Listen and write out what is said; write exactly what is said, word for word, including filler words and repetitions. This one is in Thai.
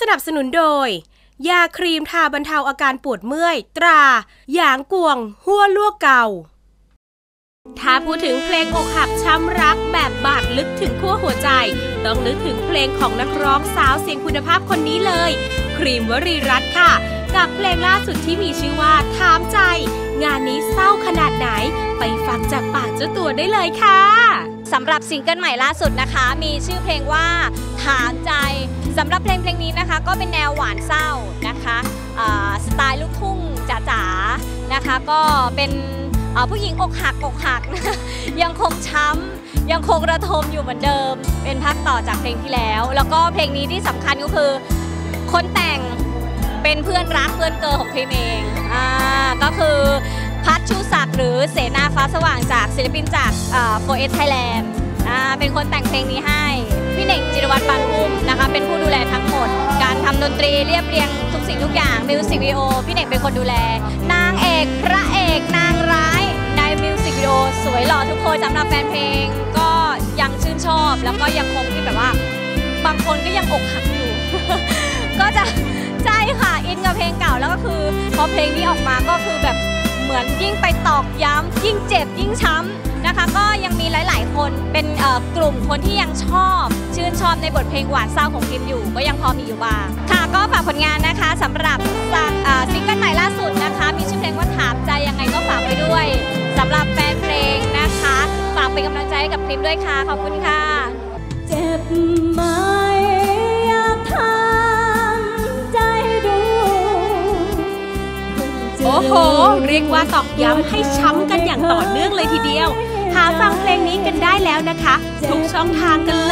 นับสนุนโดยยาครีมทาบรรเทาอาการปวดเมื่อยตราหยางกวงหัวลวกเก่าถ้าพูดถึงเพลงอกหักช้ำรักแบบบาดลึกถึงขั้วหัวใจต้องนึกถึงเพลงของนักร้องสาวเสียงคุณภาพคนนี้เลยครีมวรีรัตน์ค่ะกับเพลงล่าสุดที่มีชื่อว่าถามใจงานนี้เศร้าขนาดไหนไปฟังจากปากเจ้าตัวได้เลยค่ะสำหรับซิงเกิลใหม่ล่าสุดนะคะมีชื่อเพลงว่าถามใจสำหรับเพลงเพลงนี้นะคะก็เป็นแนวหวานเศร้านะคะสไตล์ลูกทุ่งจ๋าๆนะคะก็เป็นผู้หญิงอกหักอกหักยังคงช้ำยังคงระทมอยู่เหมือนเดิมเป็นภาคต่อจากเพลงที่แล้วแล้วก็เพลงนี้ที่สำคัญก็คือคนแต่งเป็นเพื่อนรักเพื่อนเกิร์ลของครีมเองอ่าก็คือพัชชูศักดิ์หรือเสนาฟ้าสว่างจากศิลปินจากโฟร์เอสไทยแลนด์เป็นคนแต่งเพลงนี้ให้พี่เน่งจิรวัตรปานพุ่มนะคะเป็นผู้ดูแลทั้งหมดการทำดนตรีเรียบเรียงทุกสิ่งทุกอย่างมิวสิกวิดีโอพี่เน่งเป็นคนดูแลนางเอกพระเอกนางร้ายในมิวสิกวิดีโอสวยหล่อทุกคนสำหรับแฟนเพลงก็ยังชื่นชอบแล้วก็ยังคงที่แบบว่าบางคนก็ยังอกหักอยู่ ก็จะใช่ค่ะอินกับเพลงเก่าแล้วก็คือพอเพลงนี้ออกมาก็คือแบบเหมือนยิ่งไปตอกย้ำยิ่งเจ็บยิ่งช้ำนะคะก็ยังมีหลายๆคนเป็นกลุ่มคนที่ยังชอบชื่นชอบในบทเพลงหวานเศร้าของคิมอยู่ก็ยังพอมีอยู่บ้างค่ะก็ฝากผลงานนะคะสำหรับซิงเกิลใหม่ล่าสุดนะคะมีชื่อเพลงว่าถามใจยังไงก็ฝากไปด้วยสำหรับแฟนเพลงนะคะฝากเป็นกำลังใจให้กับคิมด้วยค่ะขอบคุณค่ะเจ็บไหมอยากถามใจดูโอ้โหเรียกว่าตอกย้ำให้ช้ำกันอย่างต่อเนื่องเลยทีเดียวหาฟังเพลงนี้กันได้แล้วนะคะทุกช่องทางกัน